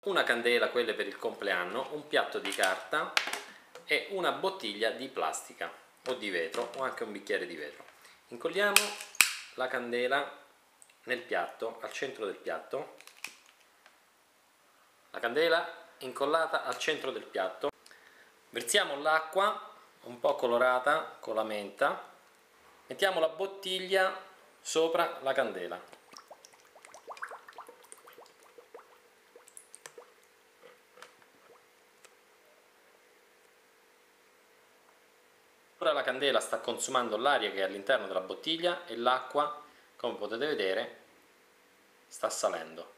una candela, quelle per il compleanno, un piatto di carta e una bottiglia di plastica o di vetro o anche un bicchiere di vetro. Incolliamo la candela nel piatto, al centro del piatto, la candela incollata al centro del piatto. Versiamo l'acqua un po' colorata con la menta, mettiamo la bottiglia sopra la candela. Ora la candela sta consumando l'aria che è all'interno della bottiglia e l'acqua, come potete vedere, sta salendo.